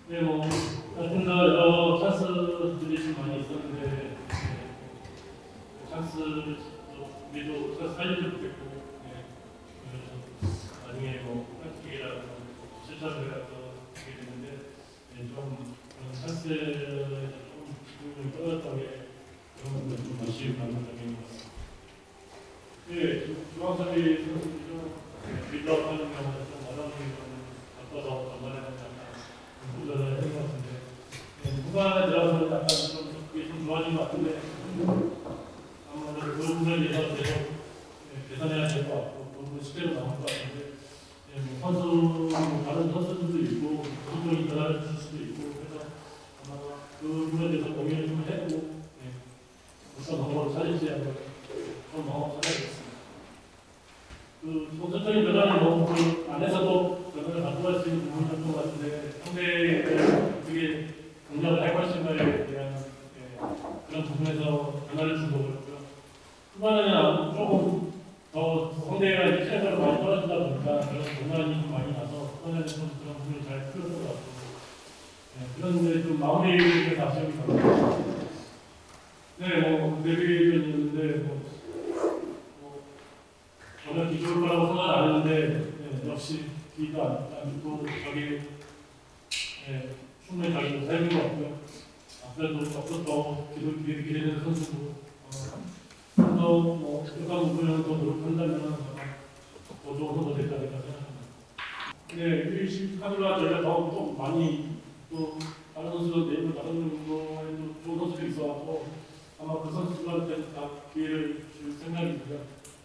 네, 뭐 하여튼 여러 찬스들이 좀 많이 있었는데 찬스 우리도 찬스 살리지 못했고 나중에 뭐 팬틱이라고 실점을 해서 하게 됐는데 좀 그런 찬스에 좀 기분이 떨어졌던 게 그런 부분은 좀 아쉬운 감정인 것 같습니다. 네, 중앙선이 선수들이 빌드업하는 경우는 좀 어려운 경우는 바꿔서 전반에 약간 도전을 했던 것 같은데 후반에 들어가서 약간 좀 그게 좀 좋아진 것 같은데 아무래도 그 부분에 대해서 계속 개선해야 될 것 같고 그 부분 실제로 나올 것 같은데 선수 다른 선수들도 있고 선수적인 변화를 줄 수도 있고 그래서 아마 그 부분에 대해서 고민을 좀 해보고 어떤 방법을 찾을지 한번 그런 방법을 찾아야겠습니다. 그 선수적인 변화는 너무 그 안에서도 변화를 가져갈 수 있는 부분이었던 것 같은데 상대에 어떻게 공략을 할 것인가에 대한 그런 부분에서 변화를 준 거고요. 후반에는 조금 더 상대가 체력을 많이 떨어지다 보니까 그런 공간이 좀 많이 나서 후반에는 좀 그런 부분이 잘 풀렸던 것 같고 그런데 좀 마무리를 아쉬움이 많았어요. 네, 뭐 데뷔전이었는데 저는 뒤집을 거라고 생각 안 했는데 역시 뒤도 안 죽고 저기 충분히 자기도 살린 것 같고요. 앞으로도 조금 더 기대되는 선수고 좀더 어떤 부분을 더 노력한다면 더 좋은 선수 될지 않을까 생각합니다. 네, 일식 카드가 저희가 더 좀 많이 또 다른 선수도 내부 다른 거에도 좋은 선수들이 있어서 아마 그 선수들한테 다 기회를 줄 생각이고요.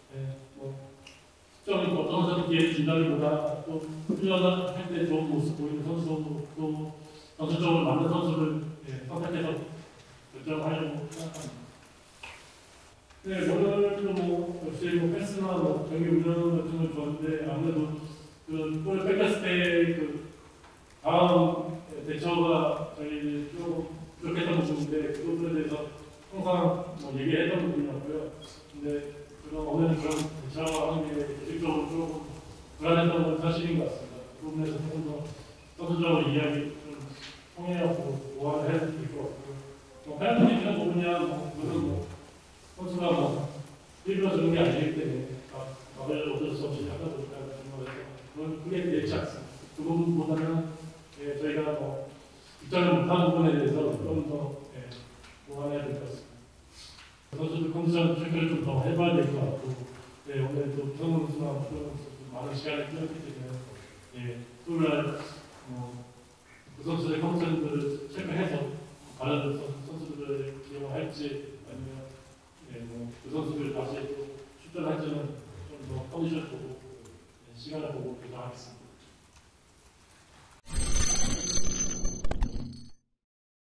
특정히 어떤 선수한테 기회를 준다기보다 또 훈련할 때 좋은 모습 보이는 선수 또 전술적으로 맞는 선수를 선택해서 결정하려고 생각합니다. 네, 오늘도 역시 패스나 경기 운영 같은 걸 좋았는데 아무래도 그 골을 뺏겼을 때 그 다음 대처가 저희 조금 부족했던 부분인데 그 부분에 대해서 항상 얘기했던 부분이었고요. 근데 오늘은 그런 대처하는 게 조직적으로 조금 불안했던 건 사실인 것 같습니다. 그 부분에서 조금 더 선수적으로 이야기 좀 통해하고 보완을 해야 될 것 같고요. 팬분이 이런 부분이야 그것은 선수가 일부러 주는 게 아니기 때문에 답을 어쩔 수 없이 하다 보니까 그건 크게 내지 않습니다. 그 부분보다는 저희가 입장을 못하는 부분에 대해서 좀 더 보완해야 될 것 같습니다. 선수들 컨디션 체크를 좀 더 해봐야 될 것 같고 오늘 또 부성 선수나 많은 시간을 끌었기 때문에 토요일날 그 선수들의 컨디션들을 체크해서 다른 선수들을 기용할지 아니면 그 선수들 다시 또 출전할지는 좀 더 컨디션 보고 시간을 보고 결정하겠습니다.